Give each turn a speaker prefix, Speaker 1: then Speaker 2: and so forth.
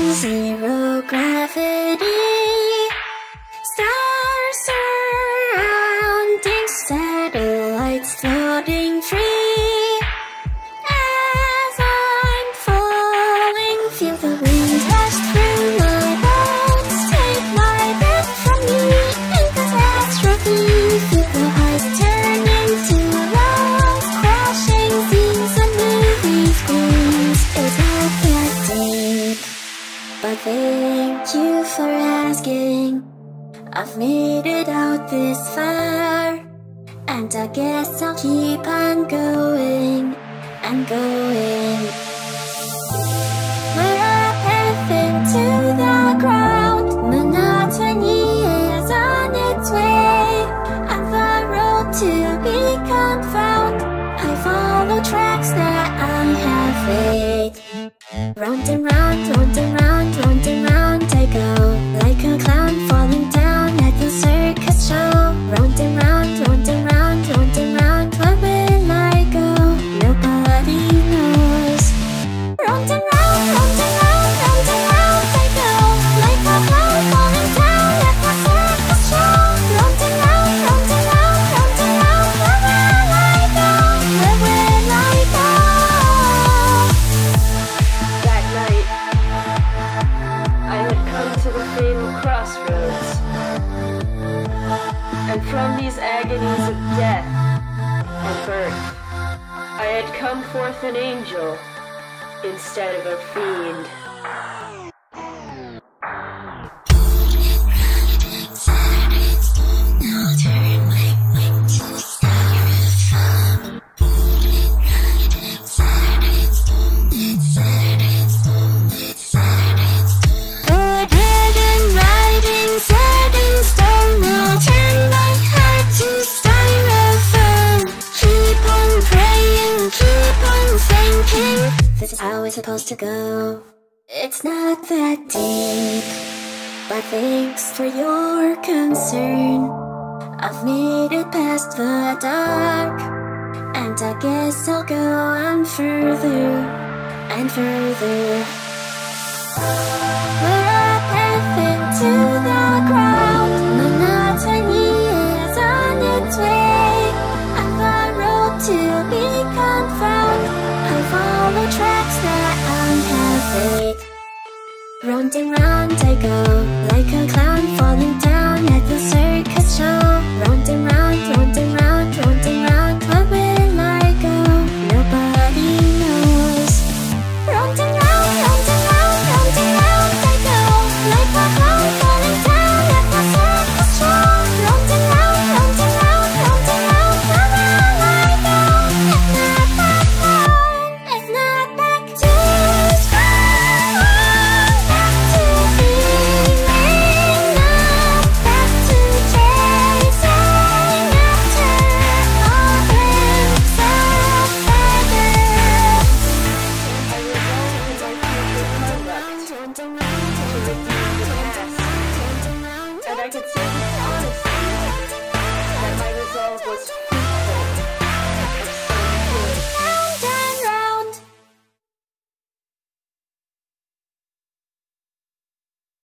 Speaker 1: zero gravity. Stars surrounding, satellites floating free. As I'm falling, feel the wind rush through my bones. Take my breath from me in catastrophe. Feel the heights turning to lows, crashing scenes and movie screens. It's not that deep, but thank you for asking. I've made it out this far, and I guess I'll keep on going and going. We're a path into the ground. Monotony is on its way, and the road to become found. I follow tracks that I have laid. Round and round, round and round, round and round I go, like a clown falling down at the circus show. Round and round, round and round, round and round, where will I go? Nobody knows. Round and round, round and round, round and round I go, like a clown falling down at the circus show. Round and round, round and round, round and round, where will I go? Where will I go?
Speaker 2: That night, I had come to the fatal crossroads, and from these agonies of death and birth, I had come forth an angel instead of a fiend.
Speaker 1: Good head and writing set in stone, I'll turn my heart to styrofoam. Keep on praying, keep on thinking, this is how it's supposed to go. It's not that deep, but thanks for your concern. I've made it past the dark, and I guess I'll go on further and further. We're a path into the ground. Monotony is on its way, and the road to become found. I follow tracks that I have laid. Round and round I go, like a clown falling down at the circus show.